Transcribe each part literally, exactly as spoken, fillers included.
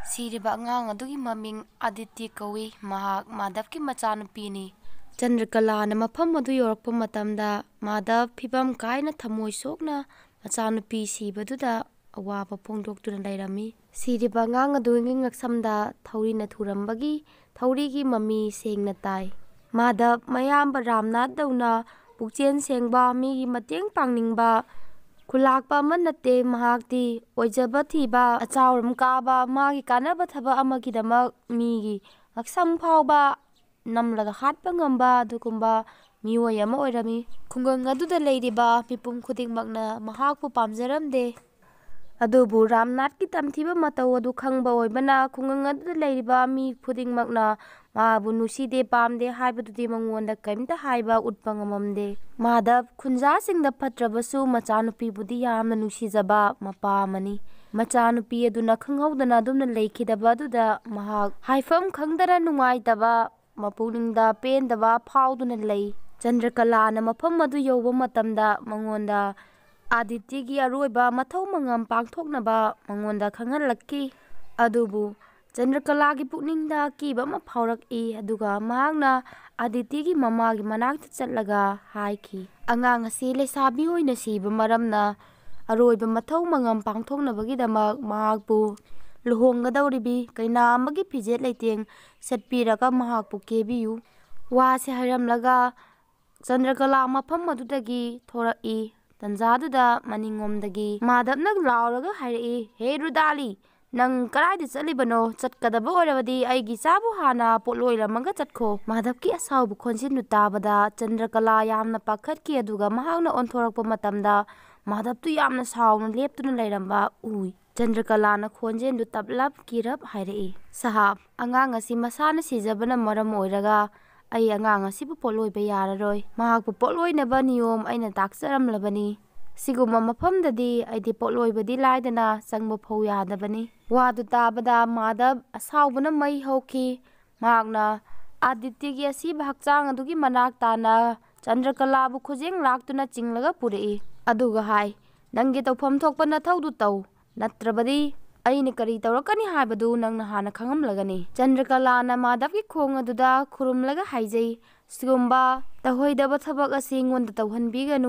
Siriba angang adugi maming Aditi kawi mahak Madhavki machanupini. Chandrakala mafam adu yorakpa matamda Madhav phibam kaina thamoi sokna machanupi sibaduda awaba phongdoktuna lairami. Siriba angang adugi ngaksamda thaurina thurambagi thaurigi mami sengna tai. Madhav mayamba Ramnath dauna pukchen sengba migi mateng pangningba Khulakpa manate mahakti oijaba thiba achauram kaba magi kanaba thaba amagidamak migi ngaksam phawba namlaga hatpa ngamba adukumba mioi ama oirami. Khungang aduda leiriba mipum khudingmakna mahakpu pamjaramde. Adubu Ramnathki tamthiba matau adu khangba oibana khungang aduda leiriba mi khudingmakna mabu nuside pamde haibadudi mangonda kaimta haiba utpa ngamamde. Madhav khunjasingda phatrabasu machanupi budi yamna nusijaba mapa amani. Machanupi aduna khanghaudana adumna leikidaba aduda mahak haifam khangdara nungaitaba mapulingda pendaba phauduna lei. Chandrakalana mafam adu yoba matamda mangonda Aditigi aroiba mathau mangam pangthoknaba mangonda khangalakki. Adubu Chandrakalagi pukningda kiba ma phaurak-i aduga mahakna Aditigi mamagi manakta chatlaga haiki. Angang asi leisabi oina siba maramna aroiba mathau mangam pangthoknabagidamak mahakpu luhonggadawribi kaina amagi phijet leiteng satpiraga mahakpu kebiyu. Wase hairamlaga Chandrakala mafam adudagi thorak-i. Tanjaduda maningomdagi Madhavna lauraga hairi, "Hey Ruudali, nang karaida chalibano chatkadaba oirabadi aigi chabu hana potloiramaga chatko." Madhavki asaubu khonsindu tabada Chandrakala yamna pakhatki aduga mahakna onthorakpa matamda Madhavtu yamna sauna leptuna lairamba ui. Chandrakalana khonjendu tablap kirap hairi, "Sahab, angang asi masana sijabana maram oiraga ai angang asibu potloiba yararoi. Mahakpu potloinaba niyom aina takcharamlabani. Siguma mafamdadi aidi potloibadi laidana changba phau yadabani." Wadu tabada Madhav asaubana mai hauki. Mahakna Aditigi asiba hakchang adugi manak tana Chandrakalabu khujeng laktuna chinglaga purei. Aduga hai, "Nangi tawpham thokpa nathaudu tau. Natrabadi aina kari tawrakani haibadu nangna hana khangamlagani." Chandrakalana Madhavki khong aduda khurumlaga haijai, "Sigumba tahoidaba thabak asi ngonda tawhanbiganu.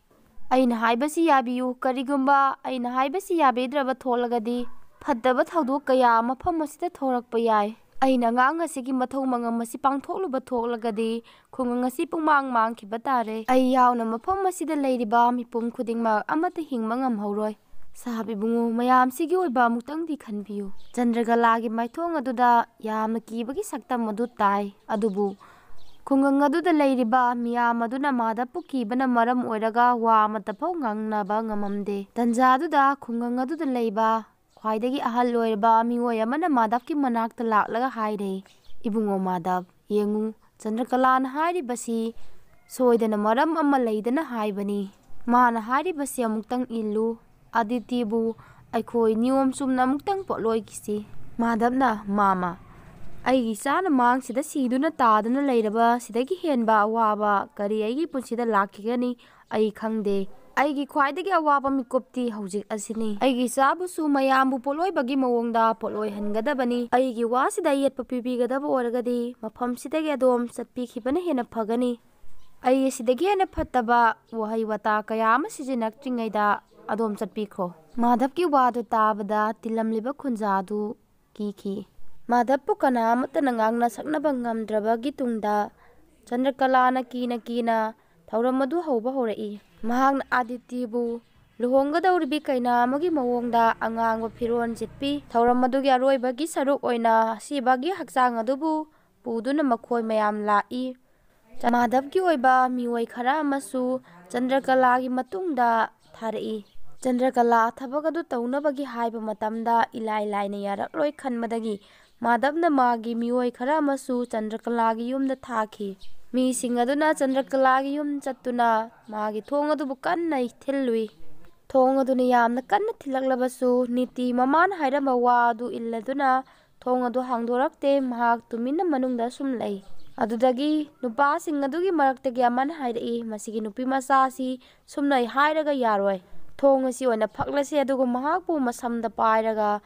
Aina haibasi yabiyu karigumba aina haibasi yabedraba tholagadi phattaba thaudok kaya mafam asida thorakpa yai. Aina angang asigi mathau mangam asi pangthokluba thoklagadi khungang asi pungmang mangkhiba tare. Ai yauna mafam asida leiriba mipum khudingmak amata hingma ngamhauroi. Sahab ibungu mayam sigi oiba muktangdi khanbiyu." Chandrakalagi maithong aduda yamna kibagi saktam adu tai. Adubu khungang aduda leiriba miyam aduna Madhavpu kibana maram oiraga wa amatapau ngangnaba ngamamde. Tanjaduda khungang aduda leiba khwaidagi ahal oiraba mioi amana Madhavki manakta laklaga haire, "Ibungo Madhav, yengu Chandrakalana hairibasi soidana maram ama leidana haibani. Mana hairibasi amuktang illu. Aditibu aikhoi niyom chumna amuktang potloigisi." Madhavna, "Mama, aigi chana mangsida siduna taduna leiraba sidagi henba awaba kari aigi punsida lakhigani ai khangde. Aigi khwaidagi awaba mikopti haujik asini. Aigi chabusu mayambu potloibagi mawongda potloi hangadabani. Aigi wasida yetpa pibigadaba oiragadi mafamsidagi adom chatpikhibana hena phagani. Ai sidagi hena phattaba wahai wata kaya ama sijinaktringaida adom chatpikhro." Madhavki wadu tabada tilamliba khunjadu kiki. Madhavpu kana amatana ngangna saknaba ngamdrabagi tungda Chandrakalana kina kina thauram adu hauba horai. Mahakna Aditibu luhonggadawribi kaina amagi mawongda angangba phiron jitpi thauram adugi aroibagi saruk oina sibagi hakchang adubu puduna makhoi mayam lai. Madhavki oiba mioi khara amasu Chandrakalagi matungda tharai. Chandrakala thabak adu taunabagi haiba matamda ilai laina yarakloi khanmadagi Madhavna magi mioi khara amasu Chandrakalagi yumda thaki. Mising aduna Chandrakalagi yum chattuna magi thong adubu kanna thillui. Thong aduna yamna kanna thilaklabasu niti maman hairamba wa adu illaduna thong adu hangdorakte mahak tumina manungda sumlai. Adudagi nupasing adugi maraktagi amana hairi, "Masigi nupi masasi sumnai hairaga yaroi. Thong asi oina phaklase adugu mahakpu masamda pairaga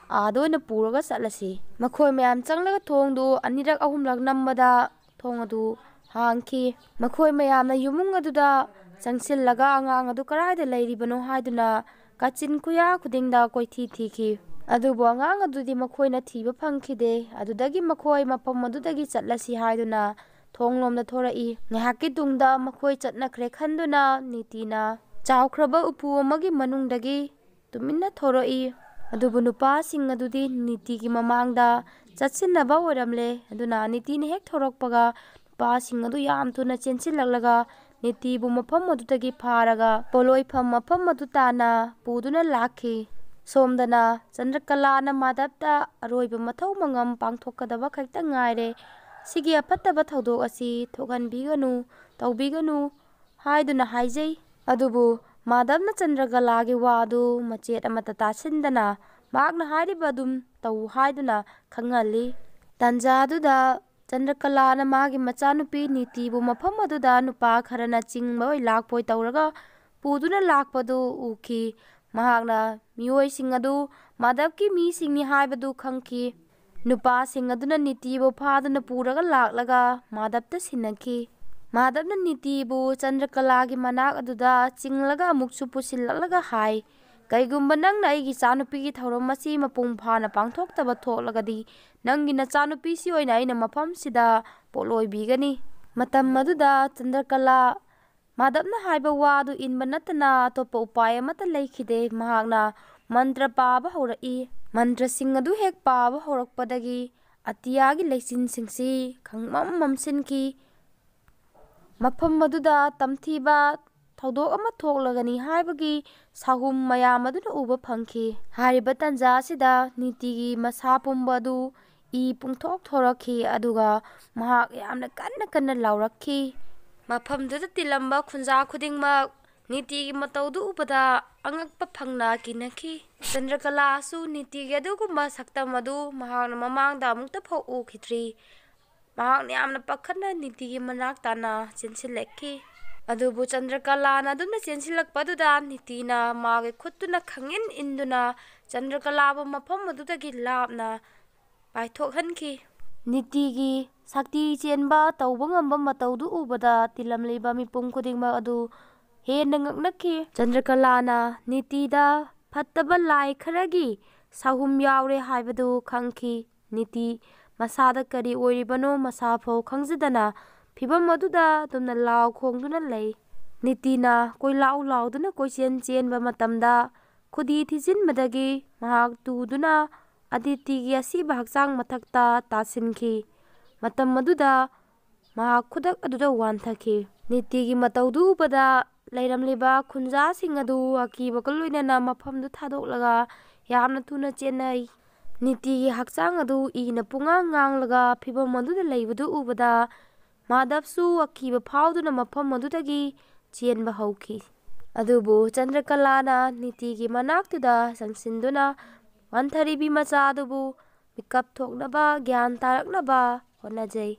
आद ओइना पुरगा चटलासि मखोय मयाम चंगलगा थोंदु अनिरक अहुमलक नम्बदा थोंग अदु हांखि मखोय मयामना युमुंग अदुदा चंगसिल्लगा अंगांग अदु करायदा लैरिबनो हायदुना कचिन कुया खुदिंगदा कोइथि थिखि अदुबो अंगांग अदुदि मखोयना थिबा फंखिदे अदुदगी मखोय मफम अदुदगी चटलासि हायदुना थोंगलोमदा थोरई ngahaki tungda मखोय चटनखरे खंदुना नीतिना चावख्रबा उपु अमगी मनुंगदगी तुमिन्ना थोरई अदुबु नुपासिंग अदुदि नीतिगी ममांगदा चटसिन्नबा ओरमले अदुना नीतिने हेक थोरकपगा नुपासिंग अदु याम थुना चेनसिललगा नीतिबु मफम अदुदगी फारगा पोलोइफम मफम अदु ताना पुदुना लाखि सोमदना चंद्रकलाना माधवता अरोइबा मथौ मंगम पांगथोकदबा खैता ngaire सिगी अफत्तबा थौदोक असि थोगनबिगनु तौबिगनु हायदुना हाइजै अदुबु माधवना चंद्रकलागी वादु मचेत अमता तासिंदना मागना हारिबदुम तौ हायदुना खंगली तंजादुदा चंद्रकलाना मागी मचानुपी नीतिबु मफम अदुदा नुपा खरना चिंगबोय लाखपोय तौरगा पुदुना लाखपदु उखि महागना मियोयसिंग अदु माधवकी मीसिंगनि हायबदु खंखि नुपा सिंग अदुना नीतिबु फादुना पुरगा लाखलगा माधवता सिनखि माधवना नीतिबु चंद्रकलागी मनाक अदुदा चिंगलगा अमुकसु पुसिल्लगा हाय कैगुम्बा नंगना अइगी चानुपीगी थौरम मसी मपुंग फाना पांगथोक्तबा थोक्लगदि नंगी नचानुपीसि ओइना अइना मफमसिदा पोलोइबिगनि मतम मदुदा चंद्रकला माधवना हायबा वादु इनबा नतना अतोप्पा उपाय अमता लैखिदे महागना मंत्र पाबा हौरई मंत्र सिंग अदु हेक पाबा हौरकपदगी अतियागी लैसिन सिंगसि खंगमम ममसिनकी मफम मदुदा तमथीबा थौदोक अमा थोक्लगनी हायबगी साहुम मयाम अदुना उबा फंखि हारिबा तंजासिदा नीतिगी मसा पुंबदु इ पुंथोक थोरखि अदुगा महाक यामना कन्ना कन्ना लाउरखि मफमदुदा तिलंबा खुंजा खुदिंगमा नीतिगी मतौदु उबदा अंगकपा फंगना किनखि चंद्रकलासु नीतिगी अदुगुमा सक्तम अदु महाकना ममांगदा अमुक्ता फौ उखित्रि महाकना यामना पखना नीतिगी मनाक ताना चेनसिलखि अदुबु चंद्रकलाना अदुना चेनसिलकपदुदा नीतिना मागे खुत्तुना खंगिन इंदुना चंद्रकलाबु मफम अदुदगी लापना पाइथोकहनखि नीतिगी शक्ति चेनबा तौबा ngamba मतौदु उबदा तिलमलिबा मिपुम खुदिंगमा अदु हेन ngaknakhi चंद्रकलाना नीतिदा फत्तबा लाई खरगी साहुम यावरे हायबदु खंखि नीति मसादा करी ओइरिबनो मसाफो खंजदना फिबम मदुदा तुमना लाव खोंगदुना लै नीतिना कोइ लाउ लाउदुना कोइचेन चेनबा मतमदा खुदी थिजिनबदगी महाक तुदुना अदितिगी असिबा हक्चांग मथक्ता तासिनखि मतम मदुदा महाक खुदक अदुदा वानथखि नीतिगी मतौदु उबदा लैरमलिबा खुंजा सिंग अदु अकीबका लोइनना मफमदु थादोक्लगा यामना थुना चेन्नई नीतिगी हक्चांग अदु इना पुंगांग nganglगा फिबम मदुदा लैबदु उबदा माधवसु अकीबा फाउदुना मफम मदुदगी चेनबा हौखि अदुबु चंद्रकलाना नीतिगी मनाक्तुदा संसिंदुना वंथरिबी मचादुबु मिकप थोक्नबा ज्ञान तारकनबा होनाजै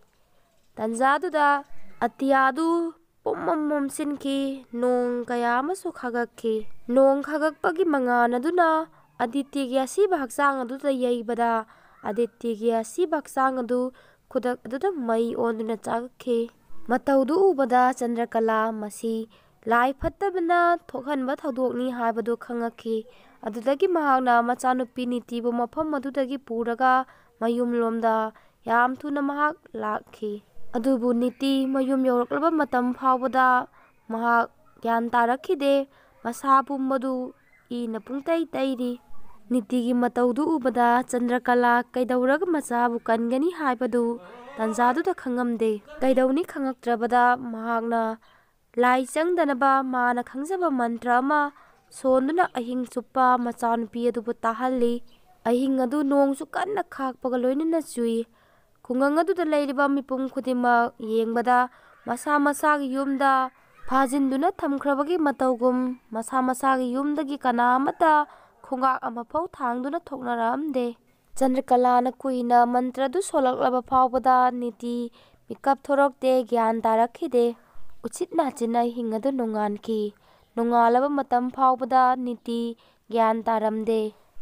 तंजादुदा अतियादु पुम्मम सिनखि नोंग कयामसु खगखि नोंग खगकपगी मंगानदुना अदित्यगी असिबा हक्चांग अदुदा यैबदा अदित्यगी असिबा हक्चांग अदु खुदक अदुदा मई ओंदुना चागखि मतौदु उबदा चंद्रकला मसी लाई फत्तबना थोखनबा थौदोकनी हायबदु खंगखि अदुदगी महागना मचानुपी नीतिबु मफम अदुदगी पुरगा मयुम लोमदा याम थुना महाक लाखि अदुबु नीति मयुम यौरकलबा मतम फावबदा महाक ज्ञान तारखिदे मसा पुंबदु इना पुंतै तैरि नीतिगी मतौदु उबदा चंद्रकला कैदौरग मचाबु कनगनी हायबदु तंजादुदा खंगमदे कैदौनी खंगक्त्रबदा महागना लाई चंगदनबा माना खंजबा मंत्र अमा सोंदुना अहिंग चुप्पा मचानुपी अदुबु ताहल्ली अहिंग अदु नोंगसु कन्ना खाकपगा लोइनना चुई खुंगंग अदुदा लैरिबा मिपुम खुदिमा येंगबदा मसा मसागी युमदा फाजिंदुना थमख्रबगी मतौगुम मसा मसागी युमदगी कनामता खुंगाक अमफौ थांगदुना थोकनारामदे चंद्रकलाना कुइना मंत्रदु सोलकलबा फावबदा नीति मिकप थोरकते ज्ञान तारखिदे उचित नाचिना हिंगदु नोंगानखि नोंगालबा मतम फावबदा नीति ज्ञान तारमदे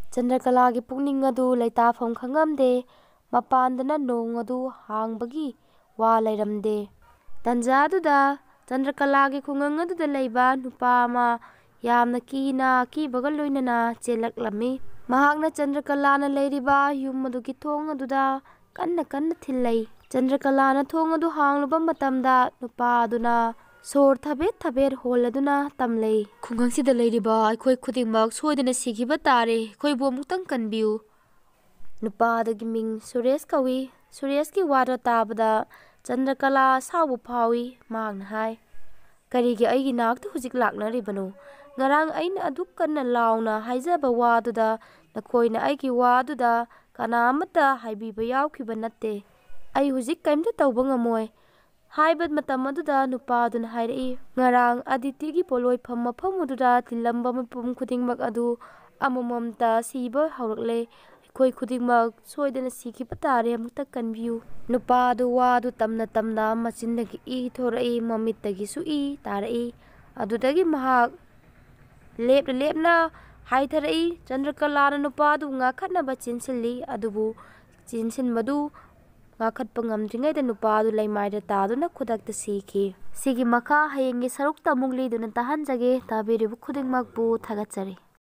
ꯆꯟꯗ꯭ꯔꯀꯂꯥꯒꯤ ꯄꯨꯛꯅꯤꯡ ꯑꯗꯨ ꯂꯩꯇꯥꯐꯝ ꯈꯪꯉꯝꯗꯦ꯫ ꯃꯄꯥꯟꯗꯅ ꯅꯣꯡ ꯑꯗꯨ ꯍꯥꯡꯕꯒꯤ ꯋꯥ ꯂꯩꯔꯝꯗꯦ꯫ ꯇꯥꯟꯖꯥꯗꯨꯗ ꯆꯟꯗ꯭ꯔꯀꯂꯥꯒꯤ ꯈꯨꯡꯒꯪ ꯑꯗꯨꯗ ꯂꯩꯕ ꯅꯨꯄꯥ ꯑꯃ ꯌꯥꯝꯅ ꯀꯤꯅ ꯑꯀꯤꯕꯒ ꯂꯣꯏꯅꯅ ꯆꯦꯜꯂꯛꯂꯝꯃꯤ꯫ ꯃꯍꯥꯛꯅ ꯆꯟꯗ꯭ꯔꯀꯂꯥꯅ ꯂꯩꯔꯤꯕ ꯌꯨꯝ ꯑꯗꯨꯒꯤ ꯊꯣꯡ ꯑꯗꯨꯗ ꯀꯟꯅ ꯀꯟꯅ ꯊꯤꯜꯂꯩ꯫ ꯆꯟꯗ꯭ꯔꯀꯂꯥꯅ ꯊꯣꯡ ꯑꯗꯨ ꯍꯥꯡꯂꯨꯕ ꯃꯇꯝꯗ ꯅꯨꯄꯥ ꯑꯗꯨꯅ ꯁꯣꯔ ꯊꯕꯦꯠ ꯊꯕꯦꯠ ꯍꯣꯜꯂꯗꯨꯅ ꯇꯝꯂꯩ꯫ "ꯈꯨꯡꯒꯪꯁꯤꯗ ꯂꯩꯔꯤꯕ ꯑꯩꯈꯣꯏ ꯈꯨꯗꯤꯡꯃꯛ ꯁꯣꯏꯗꯅ ꯁꯤꯈꯤꯕ ꯇꯥꯔꯦ꯫ ꯑꯩꯈꯣꯏꯕꯨ ꯑꯃꯨꯛꯇꯪ ꯀꯟꯕꯤꯌꯨ"꯫ ꯅꯨꯄꯥ ꯑꯗꯨꯒꯤ ꯃꯤꯡ ꯁꯨꯔꯦꯁ ꯀꯧꯏ꯫ ꯁꯨꯔꯦꯁꯀꯤ ꯋꯥꯗꯣ ꯇꯥꯕꯗ ꯆꯟꯗ꯭ꯔꯀꯂꯥ ꯑꯁꯥꯎꯕ ꯐꯥꯎꯏ꯫ ꯃꯍꯥꯛꯅ ꯍꯥꯏ, "ꯀꯔꯤꯒꯤ ꯑꯩꯒꯤ ꯅꯥꯛꯇ ꯍꯧꯖꯤꯛ ꯂꯥꯛꯅꯔꯤꯕꯅꯣ? ꯉꯔꯥꯡ ꯑꯩꯅ ꯑꯗꯨꯛ ꯀꯟꯅ ꯂꯥꯎꯅ ꯍꯥꯏꯖꯕ ꯋꯥꯗꯨꯗ ꯅꯈꯣꯏꯅ ꯑꯩꯒꯤ ꯋꯥꯗꯨꯗ ꯀꯅꯥ ꯑꯃꯠꯇ ꯍꯥꯏꯕꯤꯕ ꯌꯥꯎꯈꯤꯕ ꯅꯠꯇꯦ꯫ ꯑꯩ ꯍꯧꯖꯤꯛ ꯀꯔꯤꯝꯇ ꯇꯧꯕ ꯉꯝꯃꯣꯏ"꯫ ꯍꯥꯏꯕ ꯃꯇꯝ ꯑꯗꯨꯗ ꯅꯨꯄꯥ ꯑꯗꯨꯅ ꯍꯥꯏꯔꯛꯏ, "ꯉꯔꯥꯡ ꯑꯗꯤꯇꯤꯒꯤ ꯄꯣꯠꯂꯣꯏꯐꯝ ꯃꯐꯝ ꯑꯗꯨꯗ ꯇꯤꯜꯂꯝꯕ ꯃꯤꯄꯨꯝ ꯈꯨꯗꯤꯡꯃꯛ ꯑꯗꯨ ꯑꯃꯃꯝꯇ ꯁꯤꯕ ꯍꯧꯔꯛꯂꯦ꯫ ꯑꯩꯈꯣꯏ ꯈꯨꯗꯤꯡꯃꯛ ꯁꯣꯏꯗꯅ ꯁꯤꯈꯤꯕ ꯇꯥꯔꯦ, ꯑꯃꯨꯛꯇ ꯀꯟꯕꯤꯌꯨ"꯫ ꯅꯨꯄꯥ ꯑꯗꯨ ꯋꯥꯗꯨ ꯇꯝꯅ ꯇꯝꯅ ꯃꯆꯤꯟꯗꯒꯤ ꯏ ꯊꯣꯔꯛꯏ, ꯃꯃꯤꯠꯇꯒꯤꯁꯨ ꯏ ꯇꯥꯔꯛꯏ꯫ ꯑꯗꯨꯗꯒꯤ ꯃꯍꯥꯛ ꯂꯦꯞꯅ ꯂꯦꯞꯅ ꯍꯥꯏꯊꯔꯛꯏ꯫ ꯆꯟꯗ꯭ꯔꯀꯂꯥꯅ ꯅꯨꯄꯥ ꯑꯗꯨꯕꯨ ꯉꯥꯛꯈꯠꯅꯕ ꯆꯦꯟꯁꯤꯜꯂꯤ꯫ ꯑꯗꯨꯕꯨ ꯆꯦꯟꯁꯤꯟꯕꯗꯨ ꯉꯥꯛꯈꯠꯄ ꯉꯝꯗ꯭ꯔꯤꯉꯩꯗ ꯅꯨꯄꯥ ꯑꯗꯨ ꯂꯩꯃꯥꯏꯗ ꯇꯥꯗꯨꯅ ꯈꯨꯗꯛꯇ ꯁꯤꯈꯤ꯫ ꯁꯤꯒꯤ ꯃꯈꯥ ꯍꯌꯦꯡꯒꯤ ꯁꯔꯨꯛꯇ ꯑꯃꯨꯛ ꯂꯤꯗꯨꯅ ꯇꯥꯍꯟꯖꯒꯦ꯫ ꯇꯥꯕꯤꯔꯤꯕ ꯈꯨꯗꯤꯡꯃꯛꯄꯨ ꯊꯥꯒꯠꯆꯔꯤ꯫